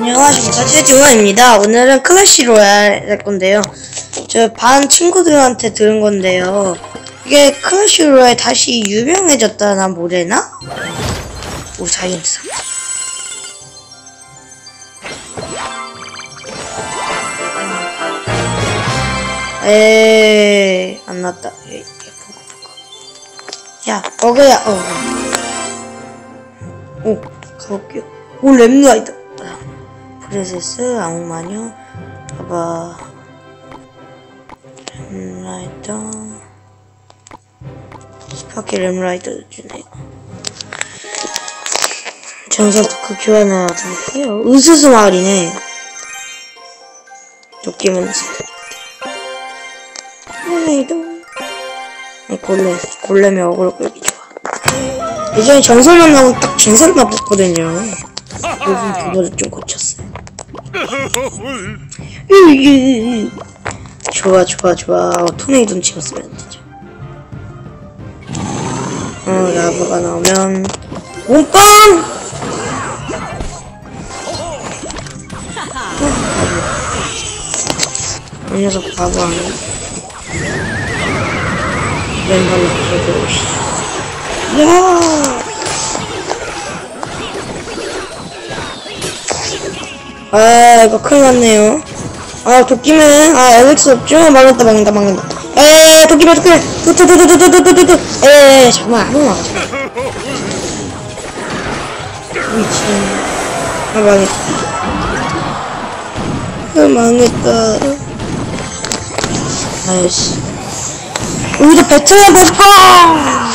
안녕하십니까, 최지원입니다. 오늘은 클래시 로얄 할 건데요. 저 반 친구들한테 들은 건데요. 이게 클래시 로얄 다시 유명해졌다나 뭐래나? 오, 사이언스. 에이, 안 났다. 에이, 버그. 야, 버그야, 오, 가볼게요. 오, 램라이더. 프레세스, 악마녀, 봐봐. 램라이더. 스파키 램라이더 주네요. 전설 그 교환하도록 해요. 으스스 마을이네. 도끼면 램라이더. 골렘이 어그로 끌기 좋아. 예전에 전설만 나오면 딱 전설만 봤거든요. 요즘 그거를 좀 고쳤어요. 좋아. 토네이돈 찍었으면 되죠. 라브가 나오면 몸빵! 이 녀석 바보 아니야? 왼발로 부숴버리시죠. 야! 아, 이거 큰일 났네요. 아, 도끼맨. 아, 엘릭스 없죠? 막는다. 에이, 도끼맨. 에이, 잠깐만, 안 올라가. 미친. 아, 망했다. 아이씨. 우리도 배틀을 볼까!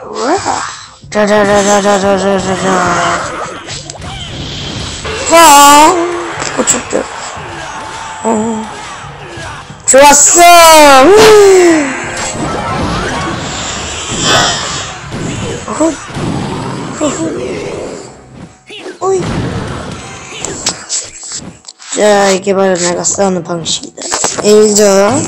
자자자자자자자자자. 고쳤대. 좋았어. 오이. 자, 이게 바로 내가 싸우는 방식이다. 일저.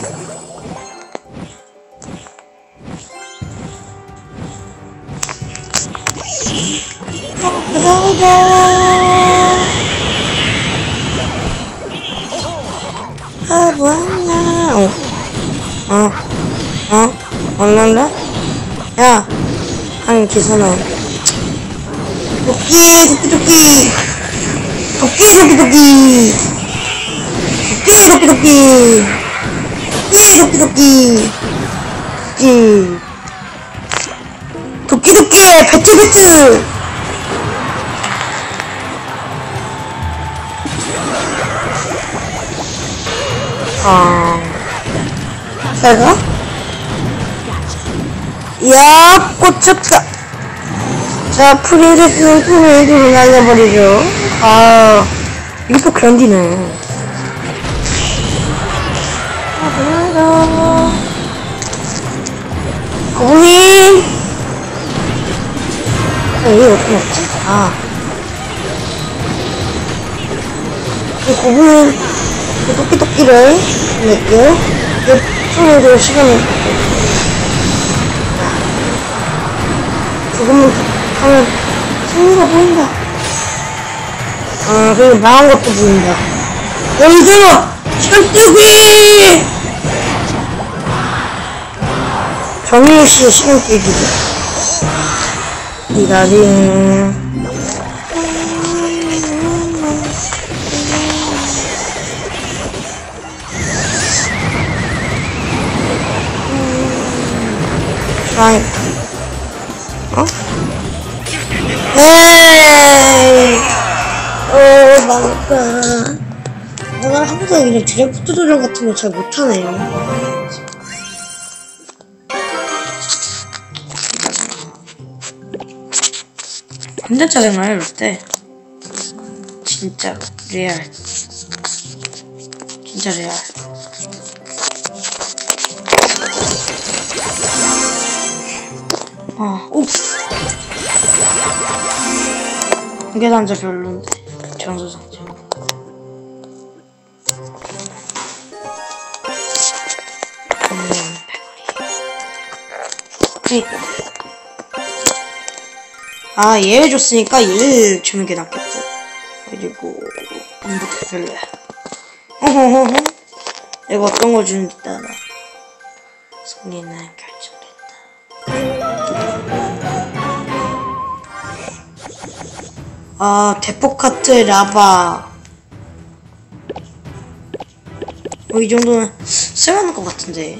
아, 뭐하냐. 얼른다? 야, 한 기선아. 도끼. 배트. 내가? 야, 꽂혔다. 자, 프레이드를 날려버리죠. 아, 이것도 견디네. 고민! 이거 어떻게 먹지? 이 고민, 토끼를 낼게요. 프레이드 시간을. 조금만 하면 승리가 보인다. 그리고 망한 것도 보인다. 이거 시간 뜨기! 정유씨의 시간 뜨기죠. 기다림. 에이! 망했다. 내가 항상 이런 드래프트 조절 같은 거 잘 못하네요. 진짜 짜증나요, 이럴 때. 진짜 레알. 진짜 레알. 오! 이게 단자 별론데. 정수상자. 얘 해줬으니까 얘 주는 게 낫겠지. 그리고 이것도 별로야. 어허허허. 이거 어떤 거 주는지 따라. 승리는 결정된다. 아, 대폭 카트 라바. 이 정도는 쓸만한 것 같은데.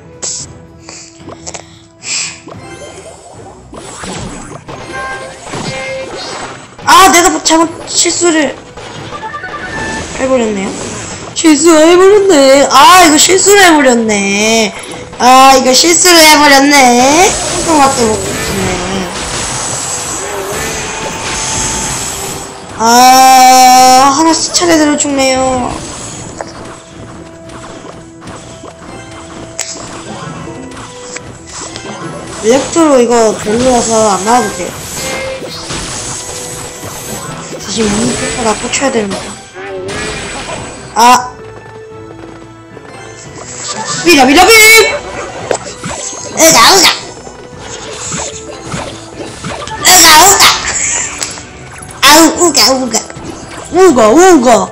아, 내가 잘못 실수를 해버렸네요. 실수해버렸네. 아, 이거 실수를 해버렸네. 아, 이거 실수를 해버렸네. 한통밖에 못 붙네. 아, 하나씩 차례대로 죽네요. 일렉트로 이거 돌려서 안 나와도 돼요. 다시 미니페퍼가 꽂혀야 됩니다. 아! 미라미라빔! 으가 으가! 으가 으가! 아우 우가 우가! 우가 우가!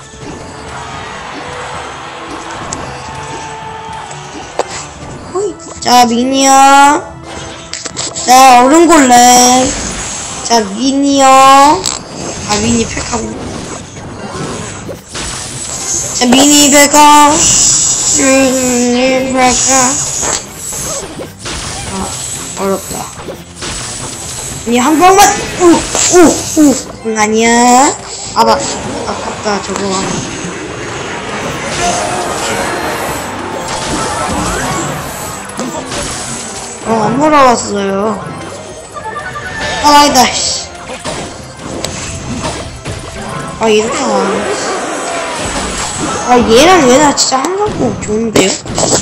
호이. 자, 미니어. 자, 얼음골렘. 자, 미니어. 아, 미니 팩하고. 자, 미니 베가. 미니 베가. 아, 어렵다. 아니, 한 번만. 응, 아니야. 아, 아깝다, 저거. 안 돌아왔어요. 아, 아니다, 씨. 아, 이렇게 나와요. 아, 얘랑 얘랑 진짜 한강국 좋은데요?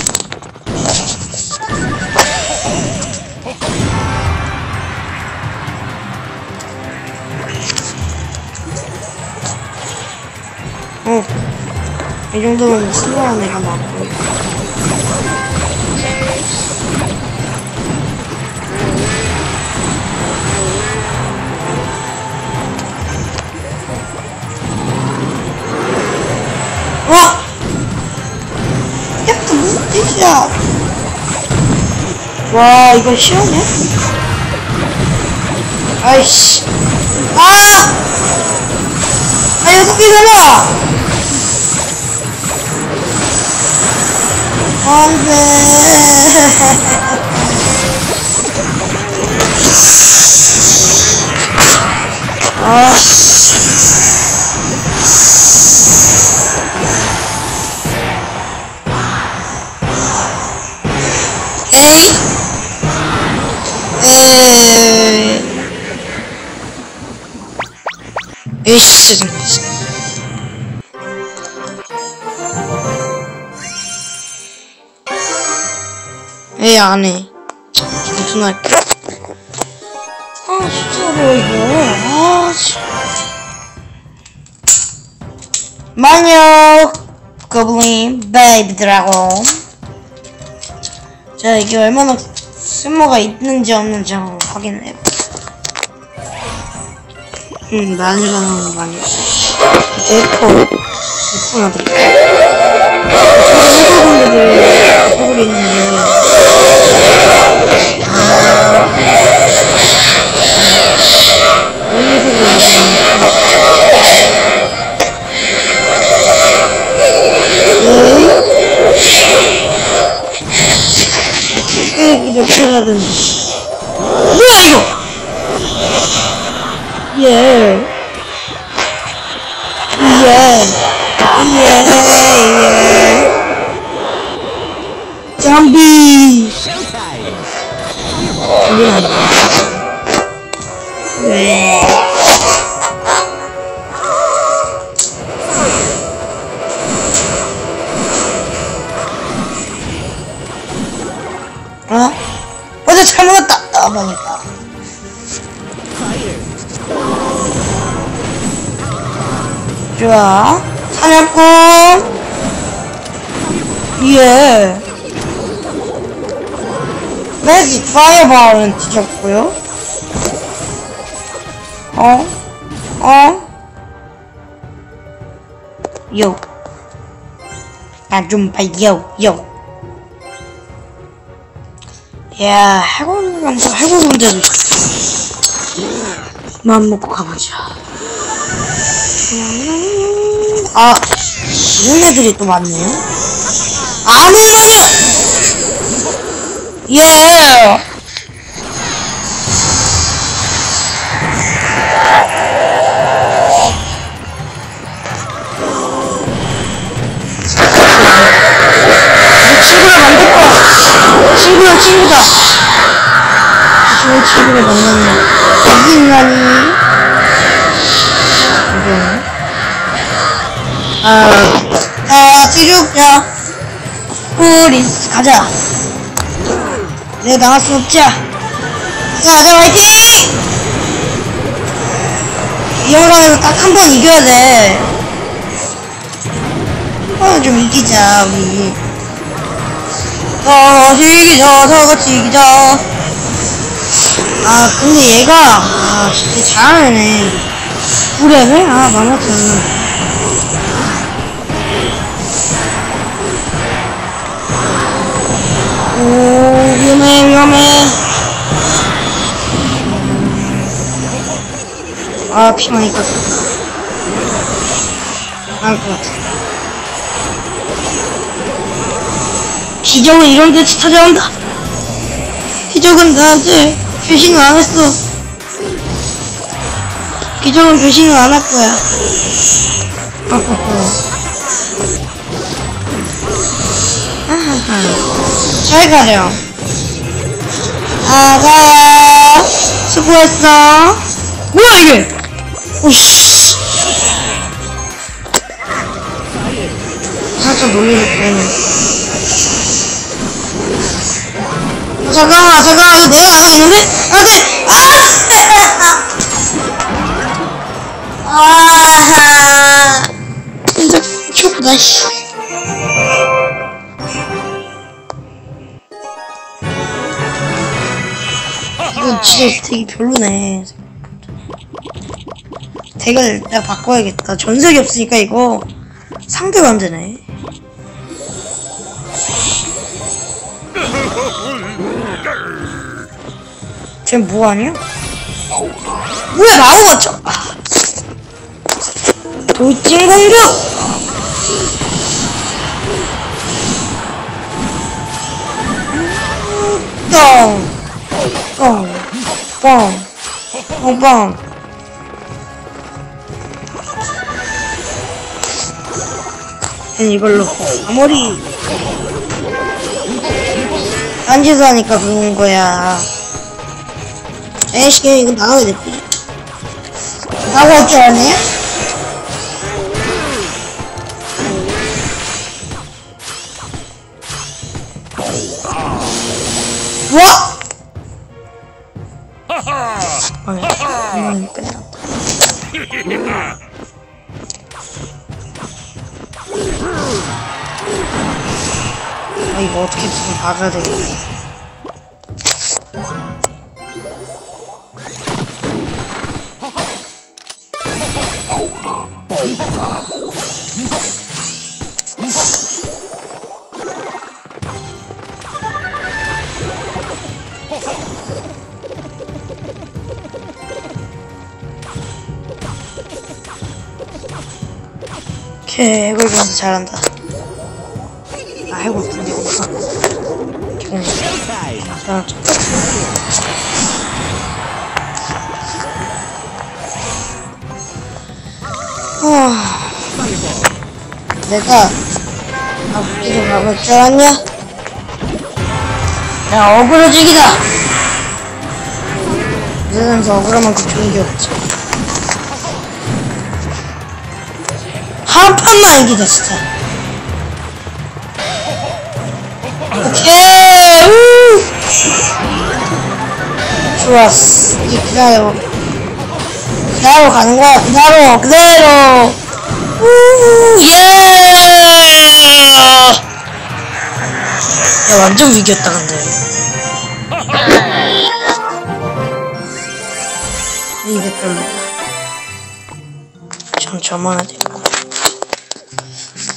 이 정도면 슬로한 애가 나왔고. 와! 야, 또 무슨 뜻이야? 와, 이거 시원해? 아이씨. 아! 아, 이거 토끼잖아! 안 돼. 아씨. 에이? 에이씨, 에이, 안 해. 무슨 할게. 아, 진짜로, 이거. 아, 씨. 마녀! 고블린, 베이비 드래곤. 자, 이게 얼마나 쓸모가 있는지 없는지 한번 확인해요. 마녀가 나오는 마녀. 에코 나들이. 해골분들이 해골이 있는데. 이렇게 해야 되는데. 뭐야, 이거! 예. 좀비! 네. 어? 어제 잘못했다! 아, 망했다. 좋아. 사냥꾼! 예. 매직 파이어볼은 뒤졌고요. 요. 나 좀 봐요, 요. 야, 해골군대도 마음 먹고 가보자. 아, 이런 애들이 또 많네요. 아무거나! 예! 친구다. 친구를 만났네. 여기 인간이. 뛰어자. 우리 가자. 내가 나갈 순 없지. 가자, 화이팅! 이 영상에서 딱 한 번 이겨야 돼. 좀 이기자, 우리. 다 같이 이기자. 근데 얘가, 진짜 잘하네. 9레벨? 만화처럼. 오, 위험해. 피 많이 깠어. 나을 것 같아. 기적은 이런 데서 찾아온다. 기적은 나한테 배신을 안 했어. 기적은 배신을 안 할 거야. 잘 가렴. 가. 수고했어. 뭐야 이게? 오씨. 살짝 놀리는 거네. 잠깐만, 이거 내가 나가겠는데? 진짜 춥다, 씨. 이거 진짜 되게 별로네. 덱을 내가 바꿔야겠다. 전색이 없으니까 이거 상대가 안 되네. 쟤 뭐하냐? 뭐야, 나무 맞춰! 돌진 공격! 뻥. 이걸로 아무리 딴짓을 하니까 그런 거야. 에이씨, 이거 나가야 돼. 나갈 줄 아네? 뭐? 끝났다. 이거 어떻게든 막아야 되겠네. 오케이, 해골 변수 잘한다. 해골 분이 없어. 내가 앞뒤로 가볼 줄 알았냐? 나 어그로지기다! 이 세상에서 어그로만큼 좋은 게 없지. 한 판만 이기자, 진짜. 오케이! 좋았어. 이제 그대로 가는 거야. 그대로. 예! 야, 완전 위기였다, 근데. 이게 별로다. 전 저만 해야 되고.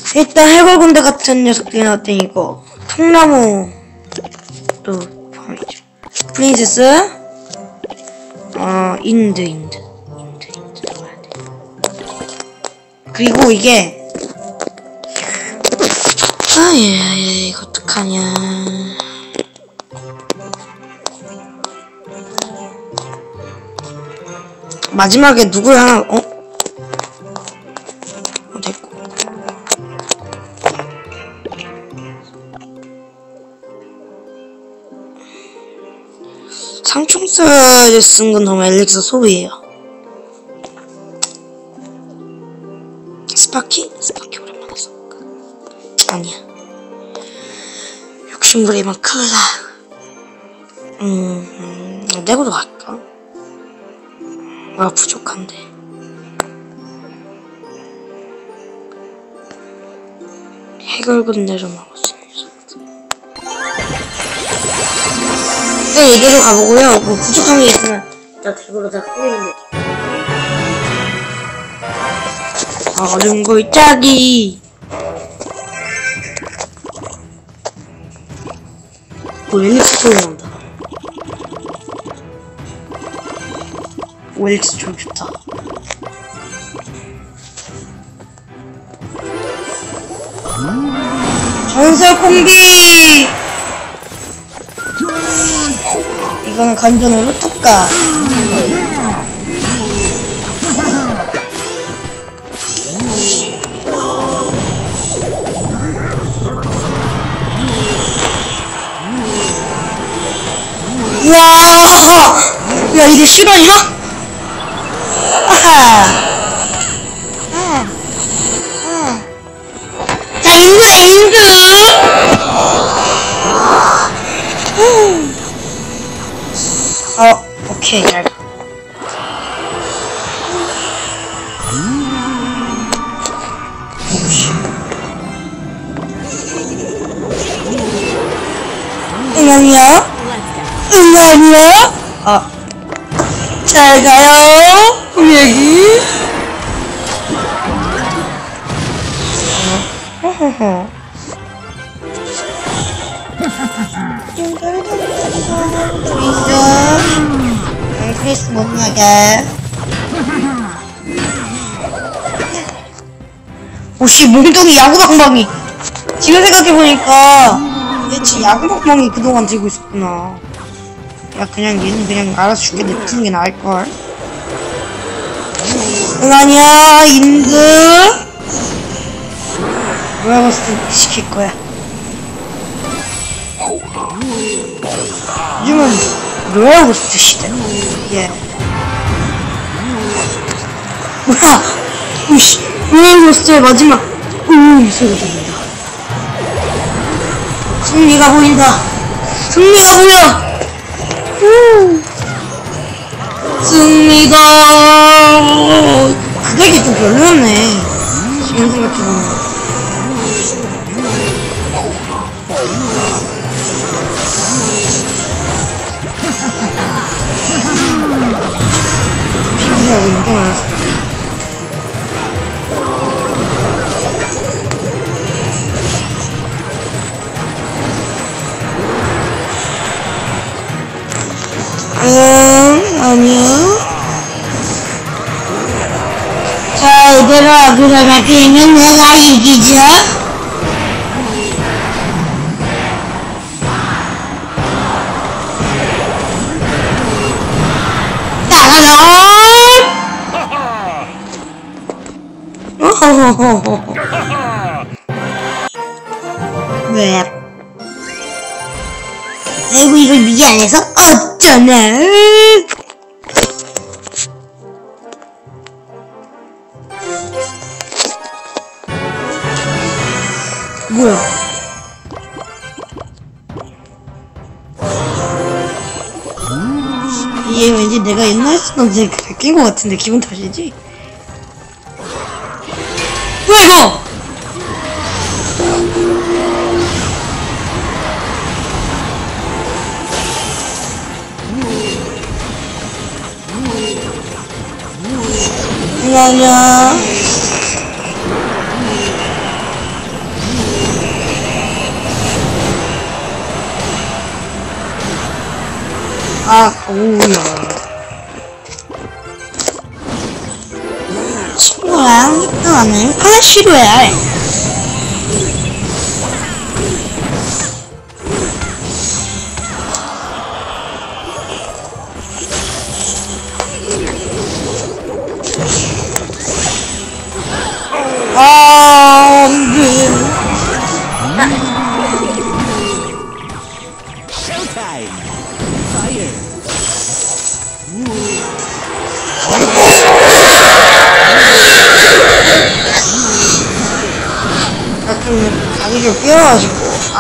일단 해골군대 같은 녀석들이 나왔더니 이거 통나무 또 포함이죠. 프린세스 인드 나와야 돼. 그리고 이게 이거 어떡하냐. 마지막에 누굴 하나 됐고. 상충사를 쓴 건 정말 엘릭서 소비예요. 스파키 오랜만에 써볼까? 아니야. 욕심부리면 큰일 나. 내고도 갈까? 부족한데. 해결군대 좀 하고 일단 이대로 가보고요. 뭐 부족한 게 있으면 저 대구로 다 꾸미면 돼. 얼음 골짜기. 엘릭스 소리 나온다. 엘릭스 좀 좋다. 전설 공기. 이거는 간전으로 톡가. 와, 야 이게 실화냐? 자, 인드. 오케이, 잘 가. 아니야? 잘 가요, 여기. 크리스 못 나게. 오씨, 몽둥이 야구방망이. 지금 생각해보니까 대체 야구방망이 그동안 들고 있었구나. 야, 얘는 그냥 알아서 죽게 냅두는 게 나을걸. 아니야, 인드. 로얄버스트 시킬 거야. 요즘은 로얄버스트 시대. 예. 뭐야? 우씨, 로얄버스트의 마지막. 이 소리 들린다. 승리가 보인다. 승리가 보여. 승리다. 그게 좀 별로였네. 지금 생각해보면. 피부하고 인정 안 했어. 아니요. 자, 얘들아, 그러면 게임은 내가 이기죠? 왜? 아이고, 이걸 미리 안 해서 어쩌나? 뭐야? 얘 왠지 내가 옛날에 쓰던 제 낀 것 같은데 기분 탓이지? 뭐야 이거? 아니야. 오우야. 친구랑 1등하는 클래시 로얄. 자기를 끼워가지고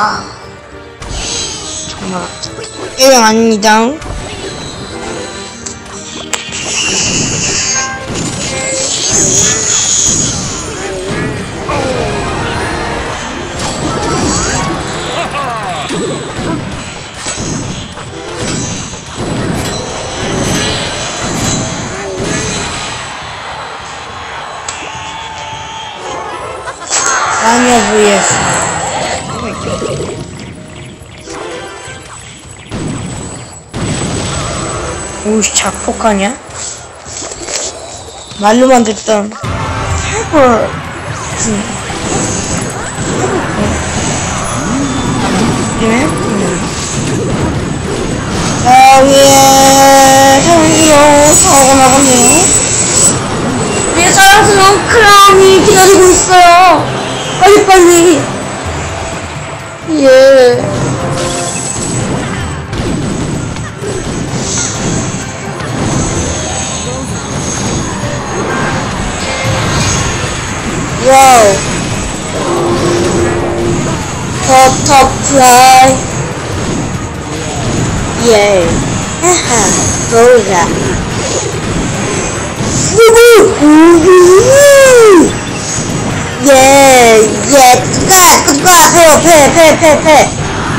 정말 게임 아닙니다. 마녀 vs 오우씨 작폭하냐? 말로만 듣던 해볼 위에 저기요 사고가 나갔네요. 위에 사랑스러운 크라운이 기다리고 있어요. 빨리빨리. 예. 와우. 버터플라이. 예. 하하. 보자. 예, 뚜까, 패.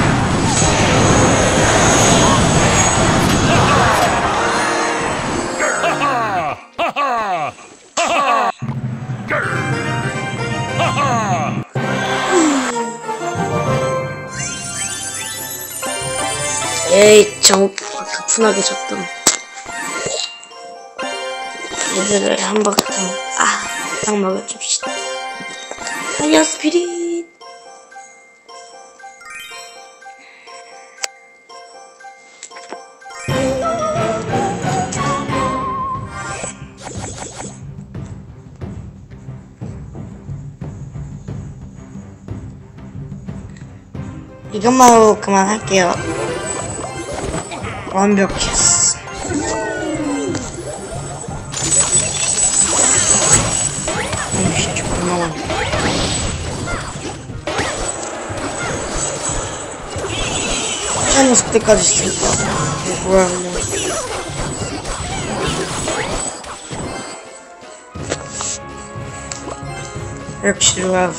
에이, 가뿐하게 졌던. 얘들을 한 바탕, 바탕 먹여줍시다. 파이어 스피릿. 이것만으로 그만할게요. 완벽했어. 진짜 고마워. 녀석 때까지 있으니까 뭐야 그냥. 역시 들어가서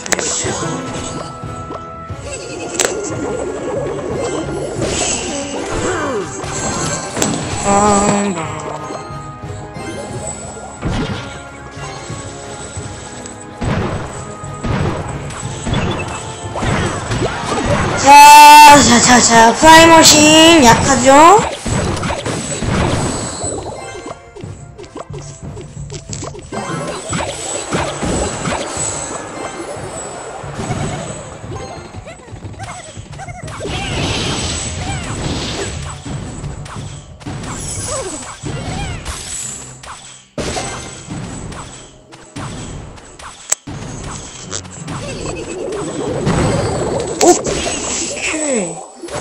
자, 프라이머신 약하죠? 오케이.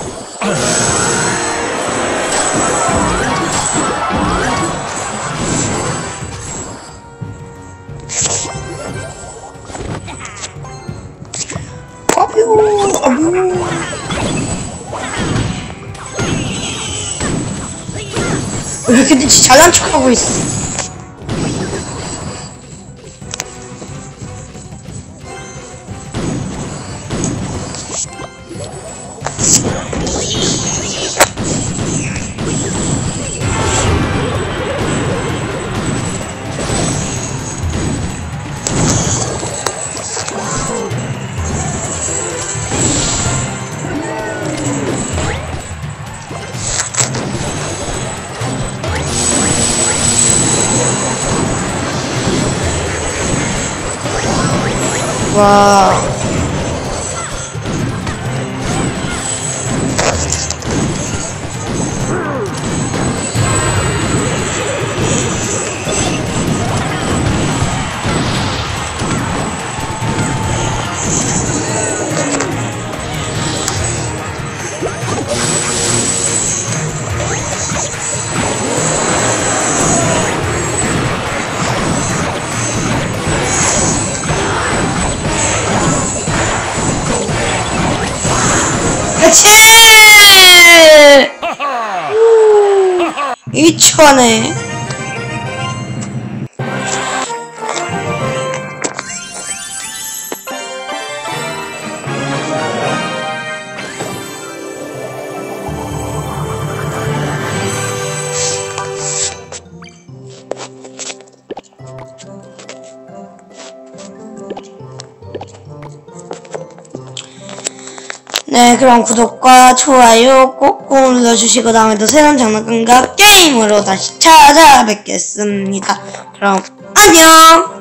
근데 진짜 잘난 척하고 있어. 와. 그치! 2초네. 네, 그럼 구독과 좋아요 꼭꼭 눌러주시고 다음에도 새로운 장난감과 게임으로 다시 찾아뵙겠습니다. 그럼 안녕!